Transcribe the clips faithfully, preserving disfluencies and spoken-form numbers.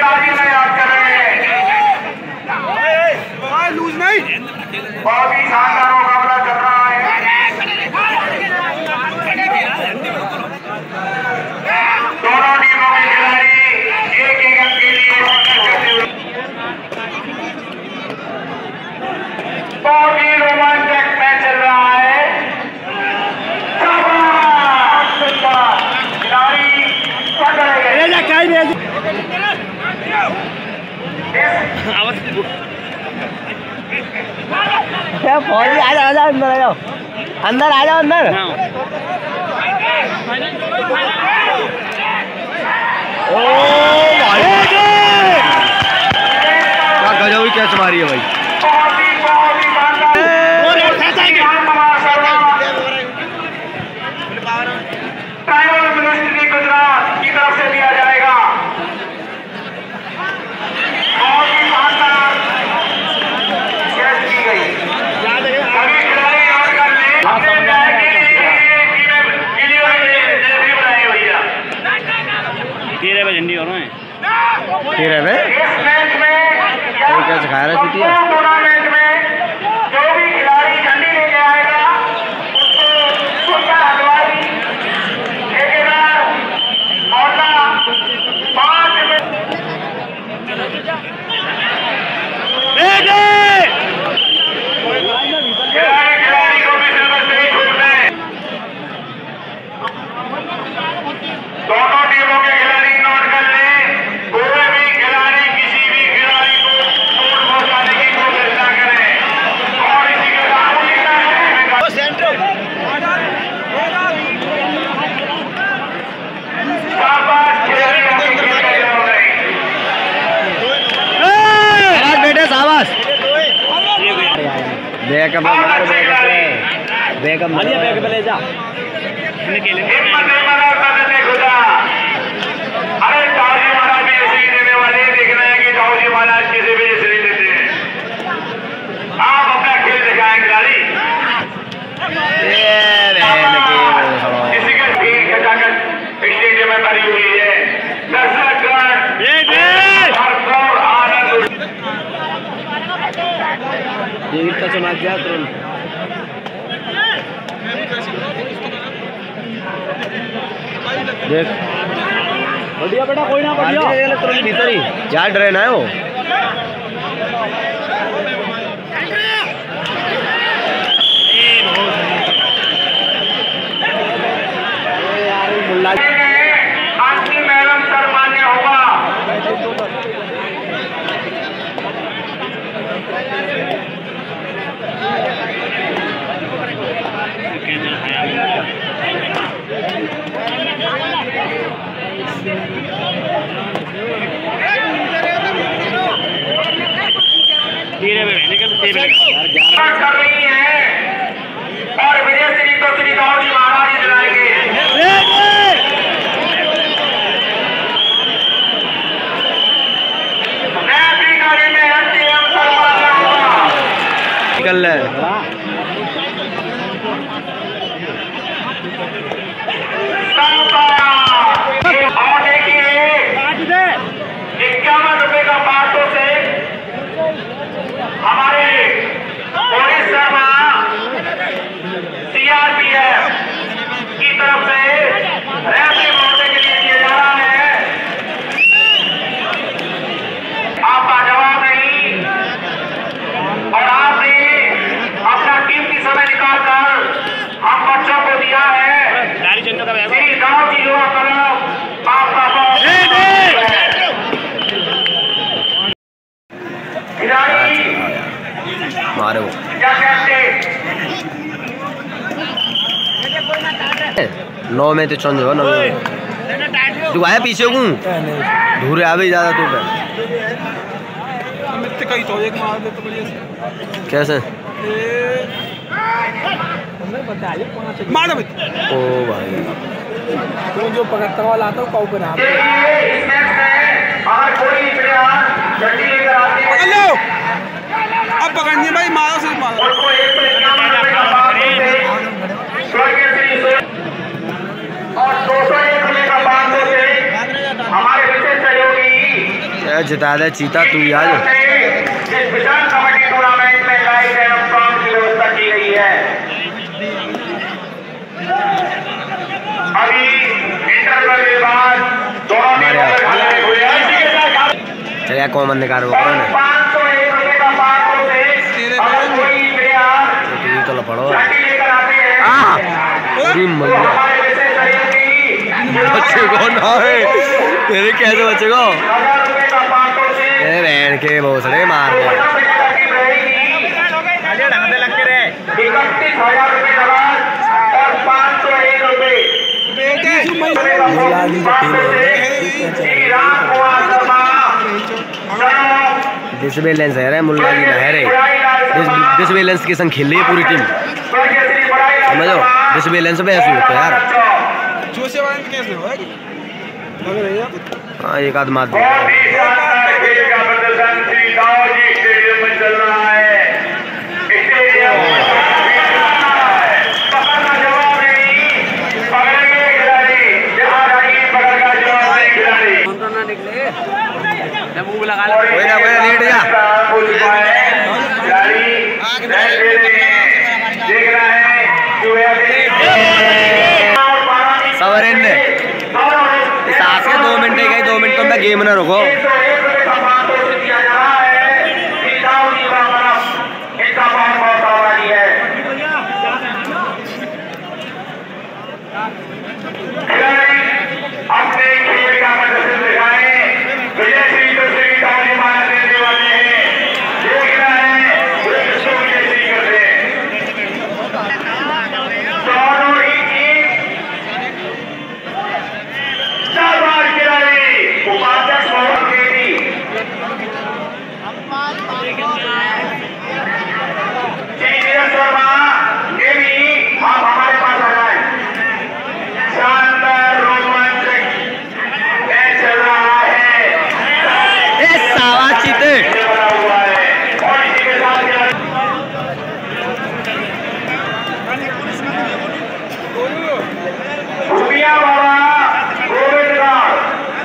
खिलाड़ी में याद कर रहे हैं। लूज नहीं, बहुत ही शानदार मुकाबला चल रहा है। दोनों टीमों के खिलाड़ी एक एक अंक के लिए बहुत ही रोमांचक मैच चल रहा है। खिलाड़ी पकड़े गए। फौजी आ जाओ, आ जाओ अंदर, आ जाओ अंदर, आ जाओ अंदर। ओ भाई क्या गजब ही कैच मारी है भाई। ट्राइबल मिनिस्ट्री गुजरात की तरफ से दिया जाएगा। बहुत ही शानदार कैच की गई। सभी खिलाड़ी याद कर ले। अपने न्याय के लिए टीमें भी बनाए भैया। तेरह पे झंडी हो रहे हैं। तेरह पे इस मैच में क्या सिखा रहा है छुट्टियाँ? टूर्नामेंट में जो भी खिलाड़ी झंडी लेके आएगा उसको सुनता हलवाई ठेकेदार मोहल्ला पाँच में खिलाड़ी खिलाड़ी को भी सिलेबस नहीं छूटते। दोनों टीमों के खिलाड़ी नोट कर ले। कोई भी खिलाड़ी किसी भी खिलाड़ी को चोट पहुंचाने की कोशिश न करे। और इसी के साथ शाबाश खिलाड़ी आगे खेल रहे हो गए। बेटे शाबाश। बैकअप मार, बैकअप बैकअप बैकअप ले जा। हिम्मत हिम्मत सदने खुदा। अरे ताऊजी महाराज भी ऐसे ही देने वाले हैं। देख रहे हैं कि ताऊजी महाराज किसी भी ऐसे नहीं देते हैं। आप अपना खेल दिखाएं खिलाड़ी। किसी का भीड़ खचाखच स्टेडियम में भरी हुई है। दर्शकगण भरपूर आनंद। ये इतना चला गया तुरंत। देख बढ़िया बेटा, कोई ना बढ़िया तुरंत भीतर ही यार ड्रेन है वो। अंतिम एवं सर्वमान्य होगा। कर रही है और विजय श्री को श्री ताऊजी महाराज दिलाएंगे। नैती गाड़ी में अंतिम सर्वमान्य होगा। निकल रहे और देखिए इक्यावन रुपए का पार्टों से हमारे पुलिस शर्मा सीआरपीएफ की तरफ से रेफरी मोर्चे के लिए दिया जा रहा है। आपका जवाब नहीं और आपने अपना कीमती समय निकालकर हम बच्चों को दिया है। श्री गांव जी युवा क्लब आपका बहुत खिलाड़ी मारो क्या कहते नौ में तो चंद हो नौ तू आया पीछे को धूरे आवे ज्यादा तू पे कैसे ओ भाई तू जो पकड़ता वाला आता है वो पर आप इस मैच में अगर कोई प्लेयर जल्दी लेकर आते हैं अब पकड़नी भाई, मारो सिर्फ मारो। उनको एक सौ इक्यावन रुपए का पास देते स्वर्गीय श्री और दो सौ एक रुपए का पास देते हमारे विशेष सहयोगी यार जिता दे चीता तू यार। इस विशाल कबड्डी टूर्नामेंट में लाइट एवं साउंड की व्यवस्था की गई है। अभी इंटरवल के बाद दोनों चलिए कॉमन निकाल वो पाँच सौ एक रुपए का पाँच सौ से अगर कोई प्लेयर तो पढ़ो लेकर आते हैं मैया बच्चे को ना है तेरे कैसे बच्चे को तेरे बहन के भोसड़े मार दे इकतीस हजार रुपए और पाँच सौ एक रुपए डिसबैलेंस है रे मुल्ला की लहर है। डिसबैलेंस के संग खेल रही है पूरी टीम समझो। डिसबैलेंस पे ऐसे होता है यार। हाँ एक आध मार कोई ना कोई लेट जा सवरेन ने सास के दो मिनट गए दो मिनट तो मैं गेम ना रुको। अपने खेल का प्रदर्शन दिखाए विजय श्री तो श्री काली माया देने वाले हैं। देख रहा है विजय श्री करते दोनों ही टीम चार बार खिलाड़ी उपाध्यक्ष मोहन केडी श्री शर्मा ये भी आप हमारे पास आ जाए। शानदार रोमांचक मैच चल रहा है। ए सावा चीते बना हुआ है और इसी के साथ भूमिया बाबा गोविंद राम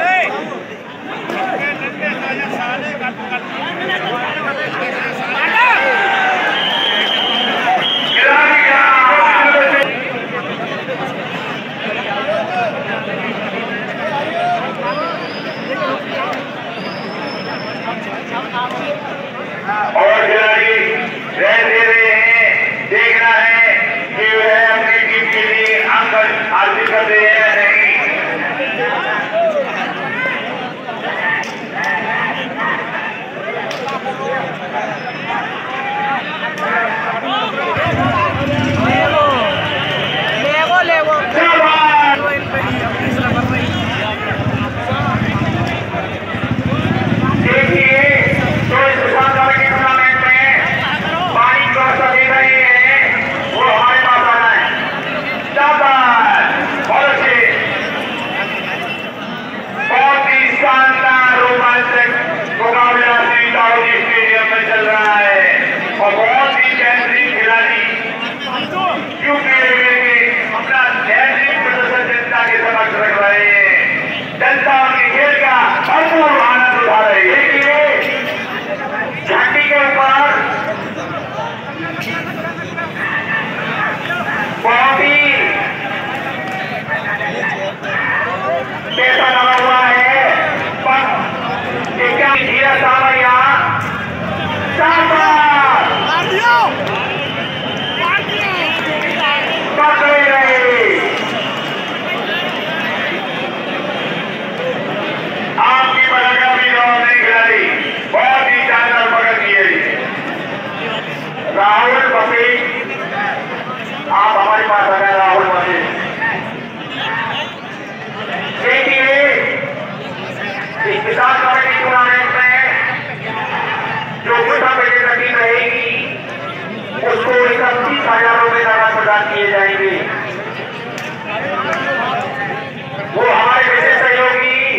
और खिलाड़ी रह दे रहे हैं। देखना है कि वह अपनी टीम के लिए अंक हासिल करते हैं या नहीं। देखिए तो इस विशाल कबड्डी टूर्नामेंट में पानी का सभी रहे हैं वो हमारे पास आना है। शाबाश बहुत अच्छे बहुत ही शानदार रोमांचक मुकाबला श्री दाऊदी स्टेडियम में चल रहा है और बहुत ही बेहतरीन खिलाड़ी यूपी रेलवे के अपना बेहतरीन प्रदर्शन जनता के समक्ष रख रहे हैं। जनता उनके खेल का भरपूर आनंद उठा रही है। देखिए झंडी के ऊपर बहुत ही पैसा लगा हुआ है पर एक धीरा सावरिया पकड़े रहे। आपकी बरगा भी नहीं खिलाड़ी बहुत ही शानदार पकड़ की है। राहुल बसे आप हमारे पास आ गए। राहुल बसे देखिए इस विशाल कबड्डी टूर्नामेंट में जो छोटा पेटे का टीम रहेगी उसको इकतीस हजार रुपए नगद प्रदान किए जाएंगे। वो हमारे विशेष सहयोगी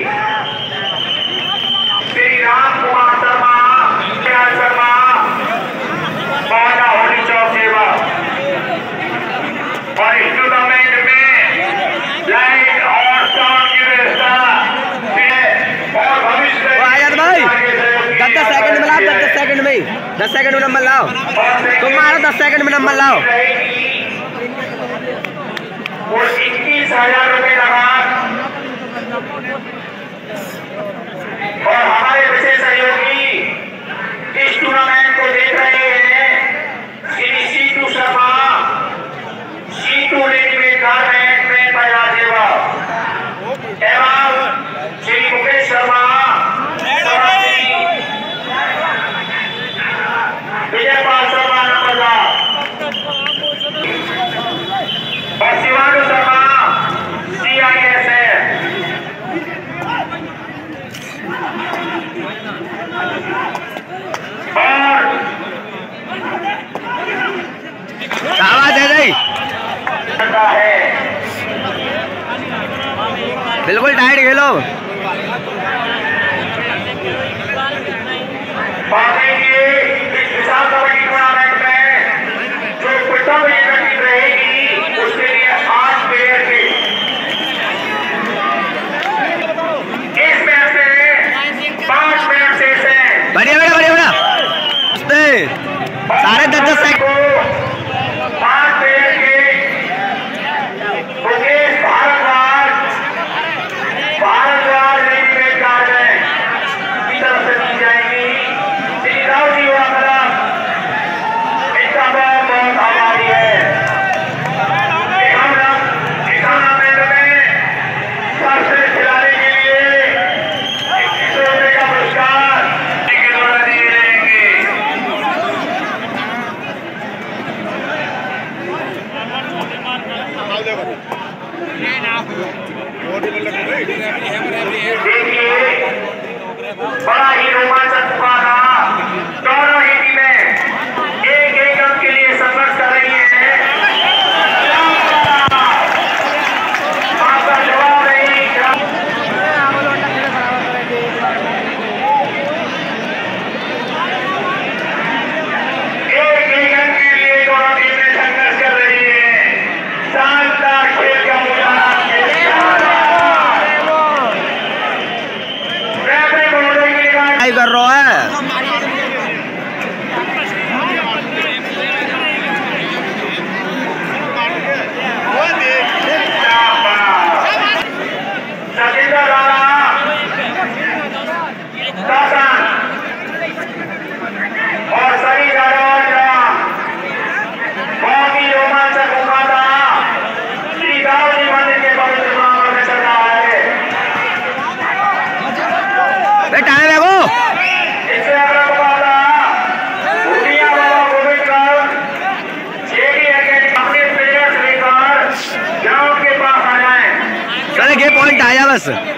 श्री राम कुमार शर्मा शर्मा पौधा होली चौक सेवा और इस टूर्नामेंट में लाइट और साउंड की व्यवस्था और भविष्य दस सेकंड में नंबर लाओ, तुम मारो दस सेकंड में नंबर लाओ। वो इक्कीस हजार रुपए लगा और हमारे विशेष सहयोगी इस टूर्नामेंट को देख रहे हैं श्री सीटू शर्मा, सीटू रेडीमेड गारमेंट में बाजार सेवा एवं श्री मुकेश शर्मा, विजयपाल शर्मा नंबरदार और शिवानू शर्मा सी आई एस है। और आवाज है नहीं, है बिल्कुल टाइट खेलो। बाकी ये इस विशाल कबड्डी टूर्नामेंट में जो प्रथम इवेंट रहेगी उसके लिए आठ प्लेयर की इस मैच में पांच मैच शेष हैं। बढ़िया बढ़िया बढ़िया बढ़िया साढ़े दस दस सेकंड पांच प्लेयर के मुकेश भारद्वाज भारद्वाज रेडीमेड गारमेंट की तरफ से दी जाएगी। श्री राव जी हुआ तरफ इनका बहुत बहुत आभारी है। टूर्नामेंट में सबसे खिलाड़ी के लिए इक्कीस सौ रुपए का पुरस्कार के द्वारा दिए जाएंगे। देखिए बड़ा ही रोमांचक मुकाबला, दोनों ही टीमें एक एक अंक के लिए संघर्ष कर रही है। आपका जवाब नहीं, एक एक अंक के लिए दोनों टीमें संघर्ष कर रही है। शानदार खेल का मुकाबला कर रहा है। सचिंदर राणा और सभी बहुत ही रोमांचक मुकाबला श्री गावली मंदिर के पवित्र प्रांगण में चल रहा है। टाइम है वो इससे अगला मुकाबला भूटिया बाबा गोविंदगढ़ जेडी एकेडमी अपने प्लेयर्स लेकर ग्राउंड के पास आ जाए। चले, ये पॉइंट आया बस।